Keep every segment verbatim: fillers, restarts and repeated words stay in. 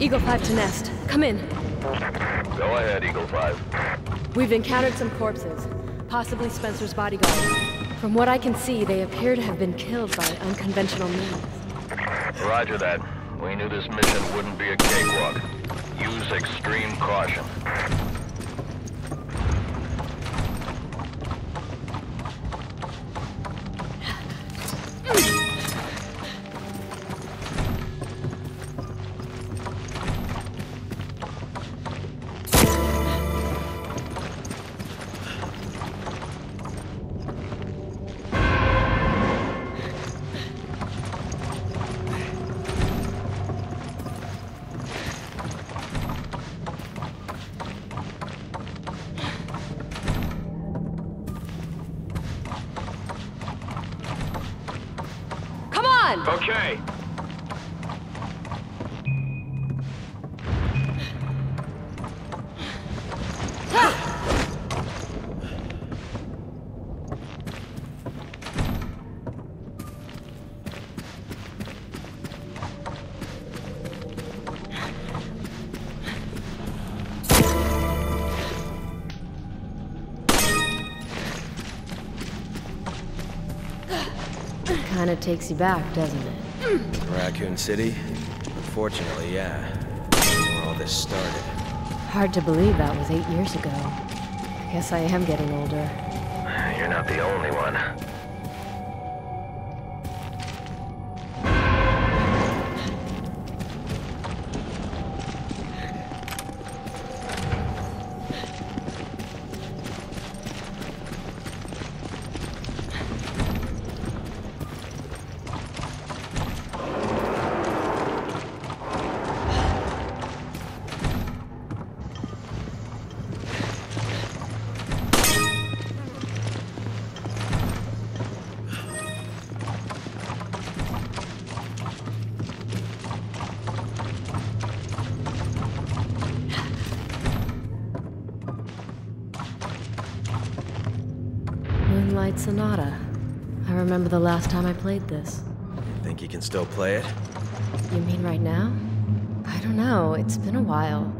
Eagle five to Nest. Come in. Go ahead, Eagle five. We've encountered some corpses, possibly Spencer's bodyguards. From what I can see, they appear to have been killed by unconventional means. Roger that. We knew this mission wouldn't be a cakewalk. Use extreme caution. Okay. Kinda takes you back, doesn't it? Raccoon City? Unfortunately, yeah. That's where all this started. Hard to believe that was eight years ago. I guess I am getting older. You're not the only one. Moonlight Sonata. I remember the last time I played this. Think you can still play it? You mean right now? I don't know, it's been a while.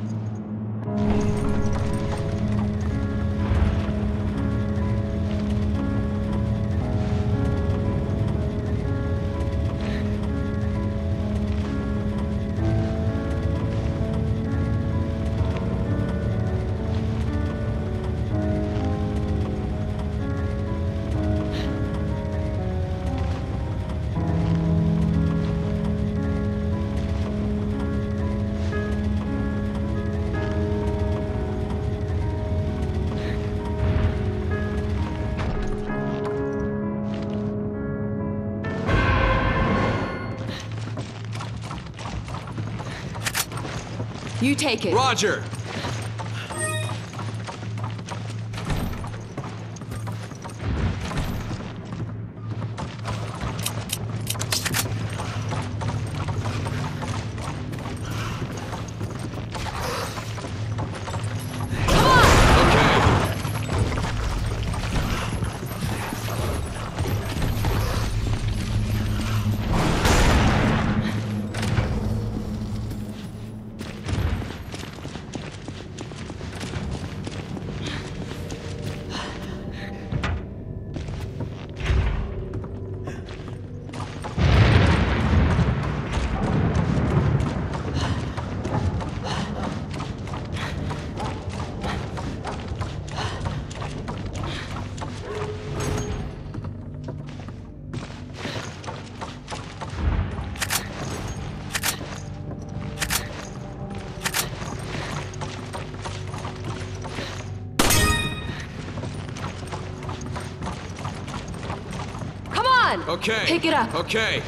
You take it. Roger! Okay. Pick it up. Okay.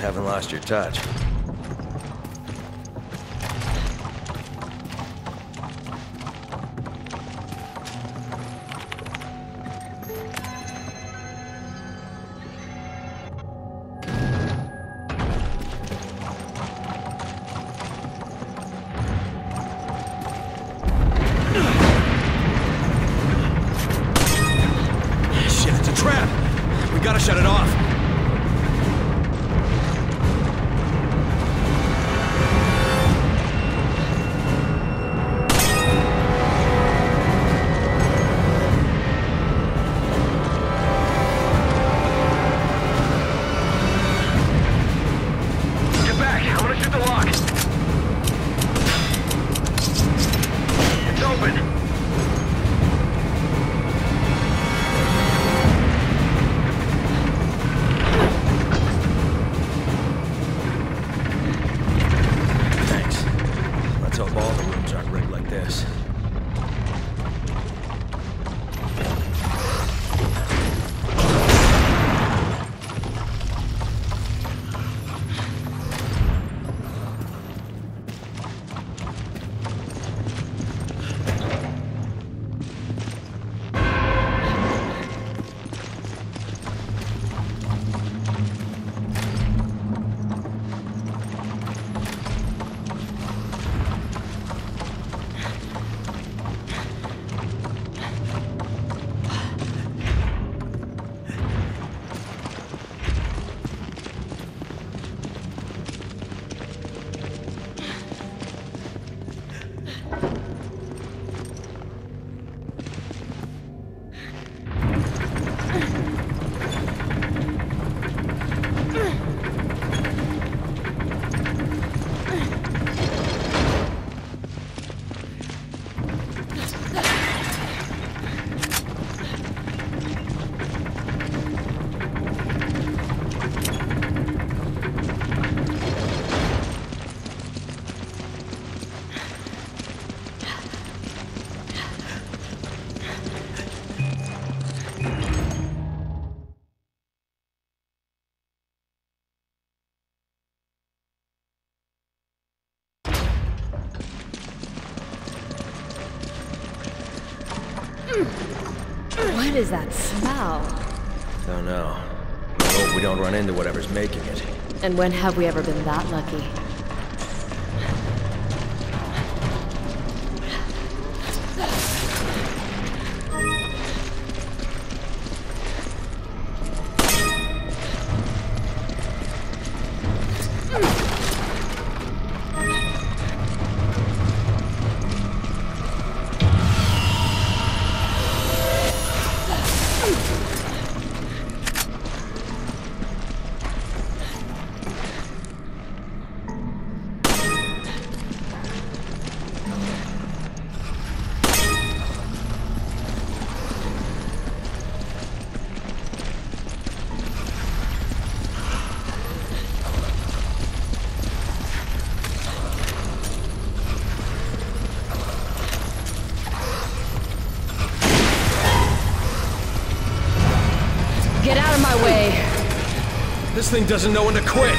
haven't lost your touch. Shut it off. Get back. I'm gonna shoot the lock. It's open. What is that smell? Don't know. I hope we don't run into whatever's making it. And when have we ever been that lucky? Get out of my way! This thing doesn't know when to quit!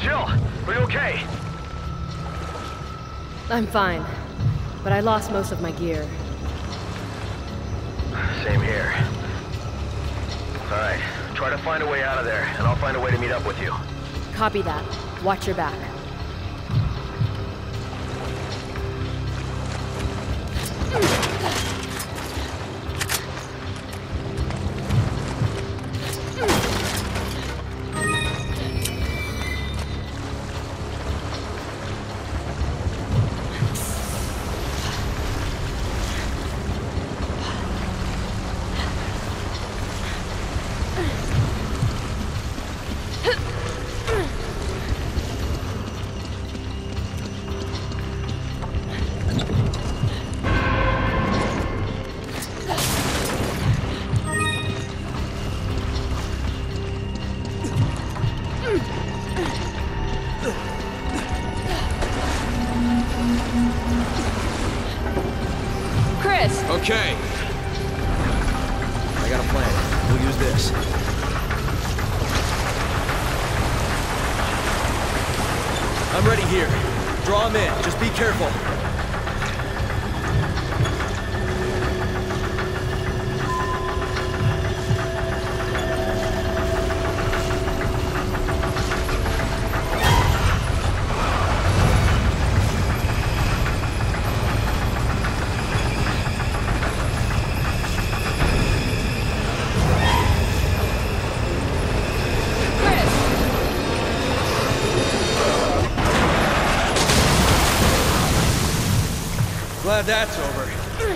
Jill, are you okay? I'm fine, but I lost most of my gear. Same here. Alright, try to find a way out of there, and I'll find a way to meet up with you. Copy that. Watch your back. Okay. I got a plan. We'll use this. I'm ready here. Draw him in. Just be careful. Glad that's over.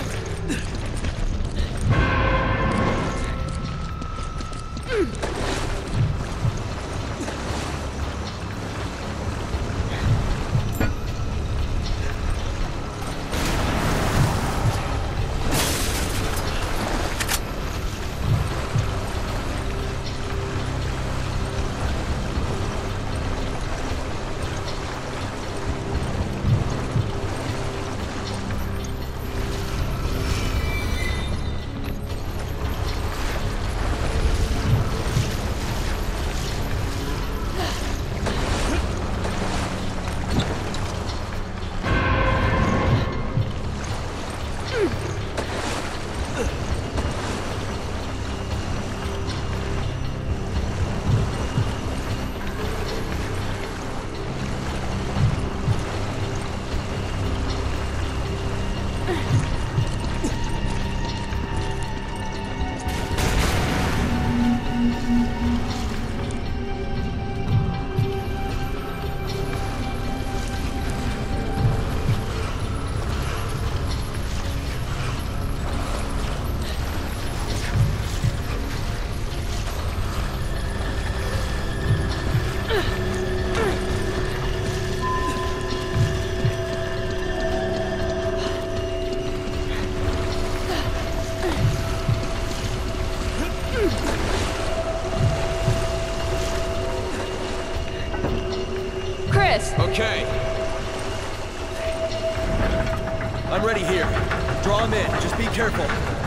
Okay. I'm ready here. Draw him in. Just be careful.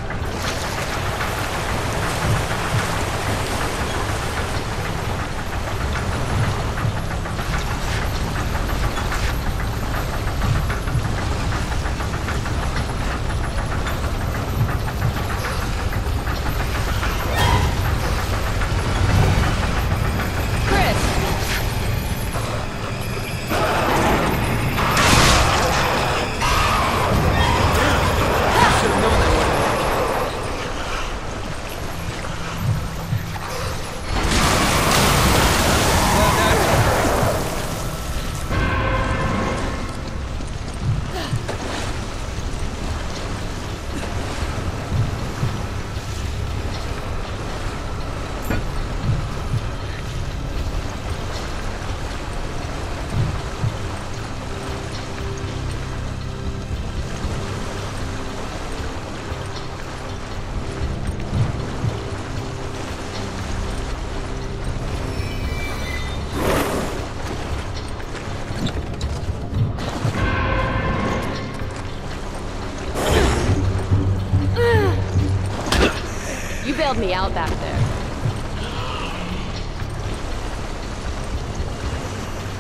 Bailed me out back there.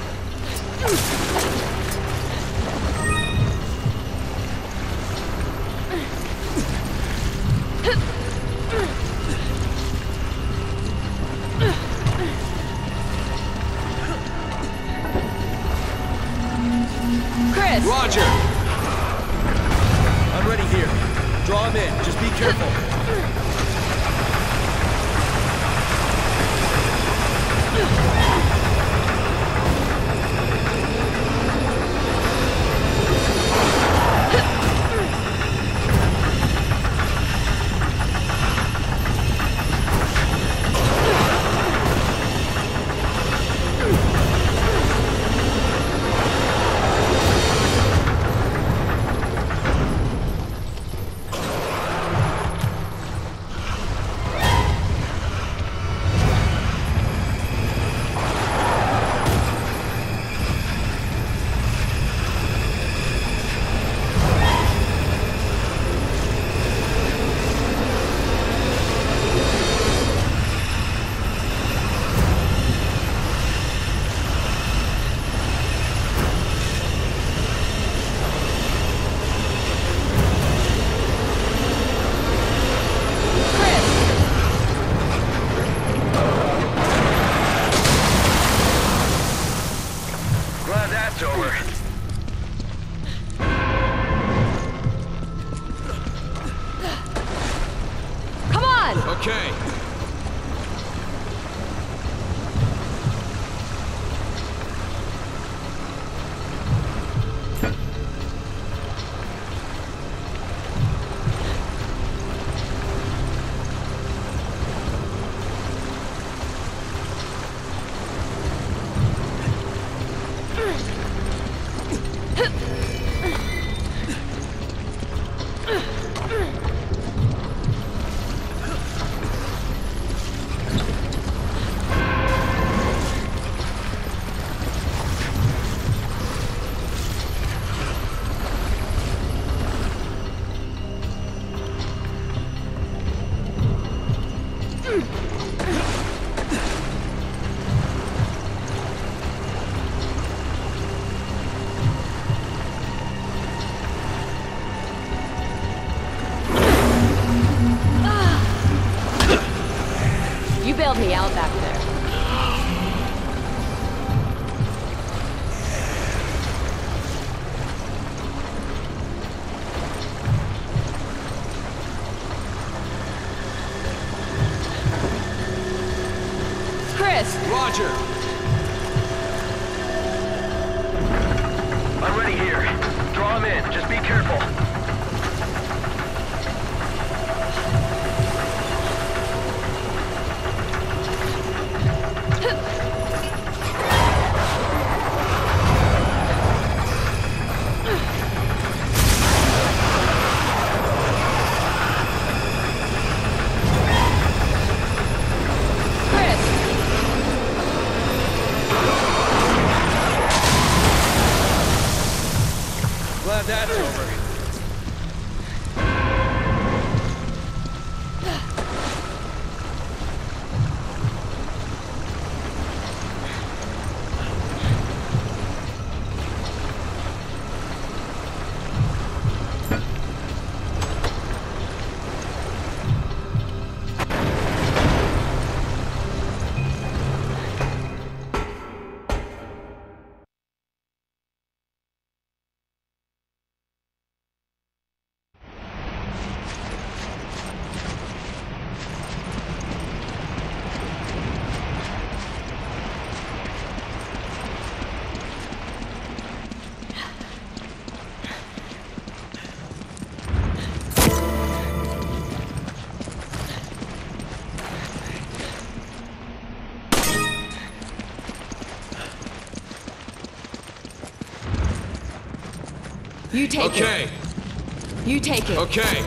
Chris! Roger! I'm ready here. Draw him in. Just be careful. Okay. You bailed me out back there. Chris! Roger! I'm ready here. Draw him in. Just be careful. Glad that's over. You take Okay. it. You take it. Okay.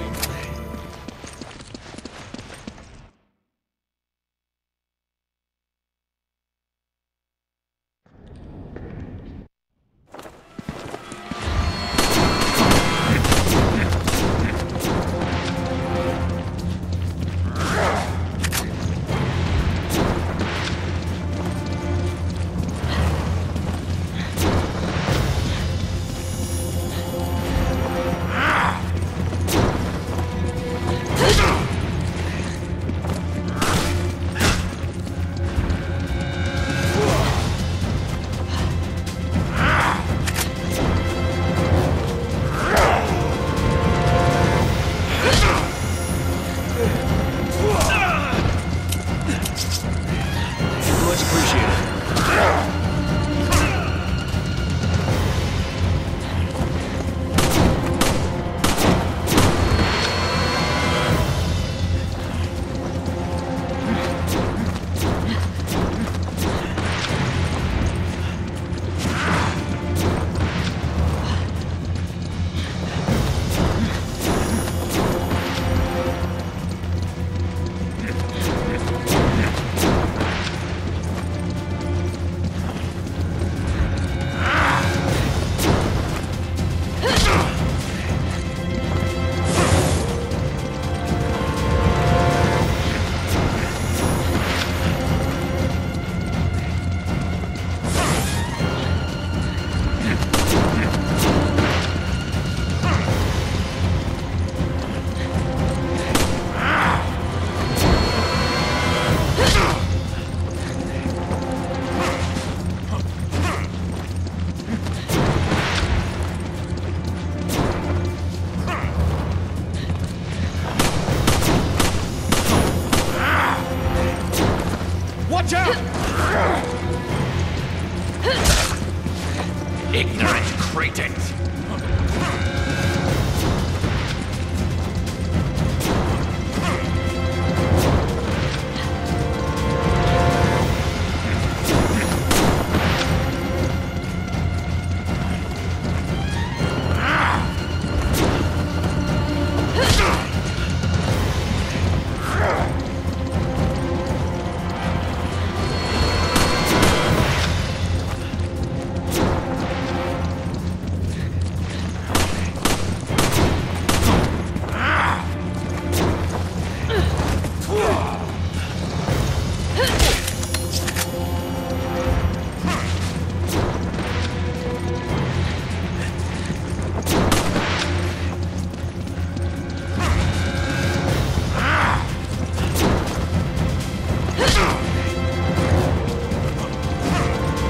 Ignorant cretins!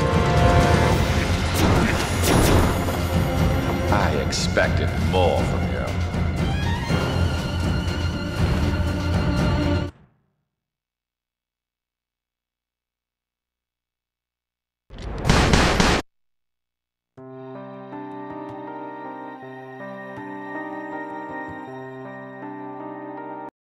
I expected more from you.